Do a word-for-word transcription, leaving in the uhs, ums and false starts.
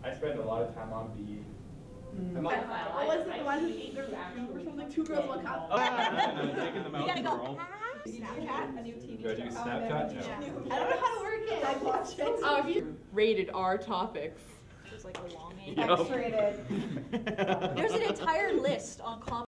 I spend a lot of time on B. Mm. What was it? The one who ate their bathroom or something? Two girls, one cup. Oh, taking them out. You gotta go. Girl. Snapchat, a new T V Do I do show. Snapchat? No. No. I don't know how to work it. I watch it. Oh, if you rated R topics. There's like a long Yep. X-rated. There's an entire list on com